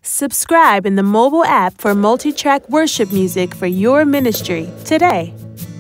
Subscribe in the mobile app for multi-track worship music for your ministry today.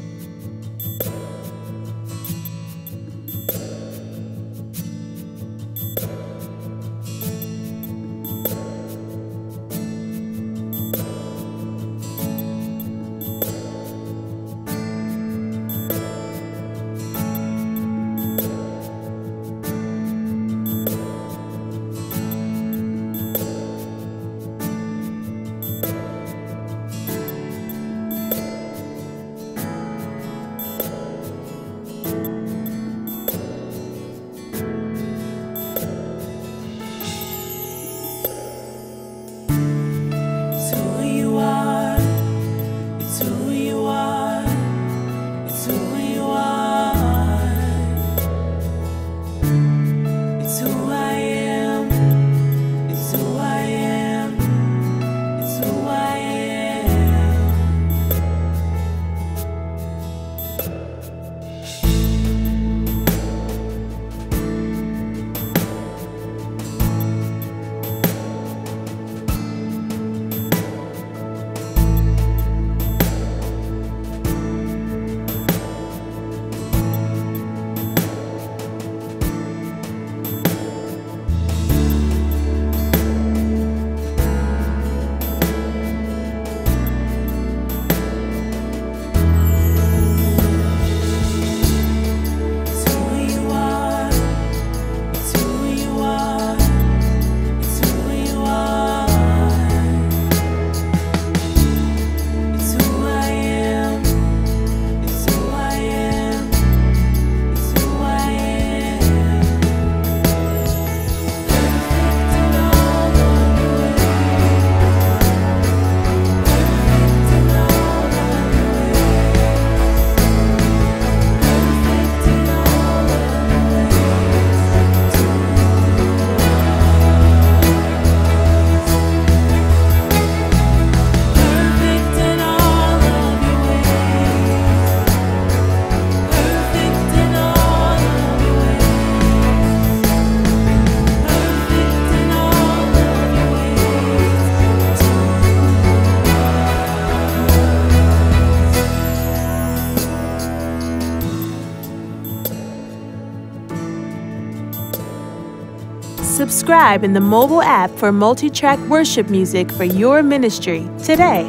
Subscribe in the mobile app for multi-track worship music for your ministry today.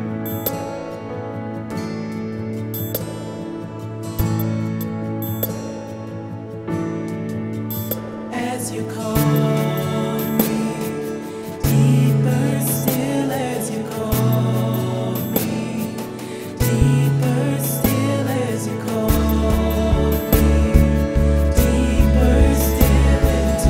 As you call me, deeper still as you call me, deeper still as you call me, deeper still into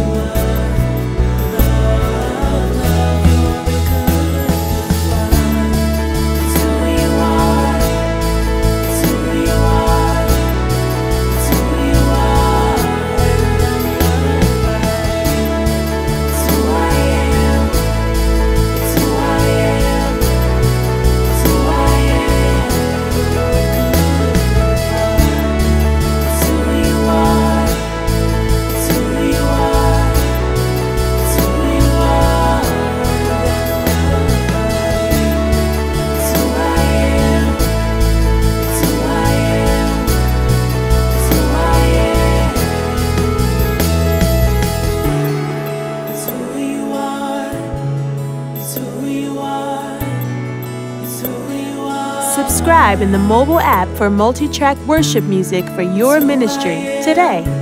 love, you're the good one. It's who you are, it's who you are, it's who you are, and I'm loved by you. It's who I am, it's who I am, it's who I am, you're the good one. It's who you are, it's who you are, it's who you are, and I'm loved by you. It's who I am, it's who I am, it's who I am. It's who you are, it's who you are, it's who you are. Subscribe in the mobile app for multi-track worship music for your ministry today.